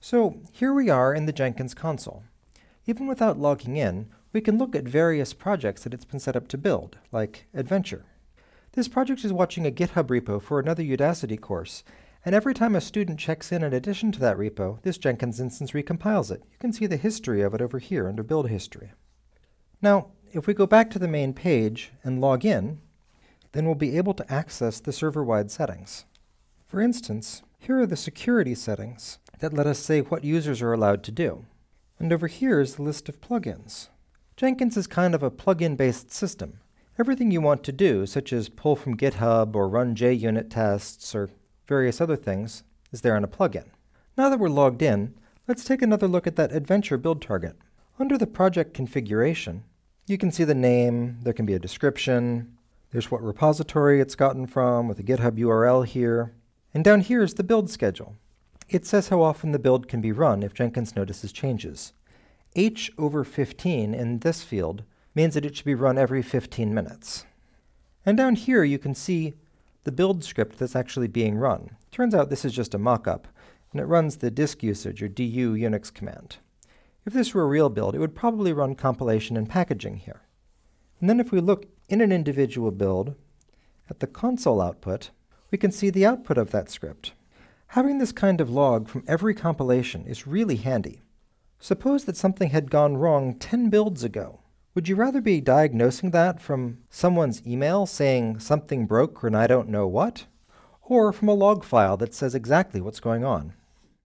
So here we are in the Jenkins console. Even without logging in, we can look at various projects that it's been set up to build, like Adventure. This project is watching a GitHub repo for another Udacity course, and every time a student checks in addition to that repo, this Jenkins instance recompiles it. You can see the history of it over here under Build History. Now, if we go back to the main page and log in, then we'll be able to access the server-wide settings. For instance, here are the security settings that let us say what users are allowed to do. And over here is the list of plugins. Jenkins is kind of a plugin-based system. Everything you want to do, such as pull from GitHub or run JUnit tests or various other things, is there in a plugin. Now that we're logged in, let's take another look at that Adventure build target. Under the project configuration, you can see the name, there can be a description, there's what repository it's gotten from with a GitHub URL here, and down here is the build schedule. It says how often the build can be run if Jenkins notices changes. H/15 in this field means that it should be run every 15 minutes. And down here you can see the build script that's actually being run. Turns out this is just a mock-up, and it runs the disk usage or du Unix command. If this were a real build, it would probably run compilation and packaging here. And then if we look in an individual build at the console output, we can see the output of that script. Having this kind of log from every compilation is really handy. Suppose that something had gone wrong 10 builds ago. Would you rather be diagnosing that from someone's email saying something broke and I don't know what? Or from a log file that says exactly what's going on?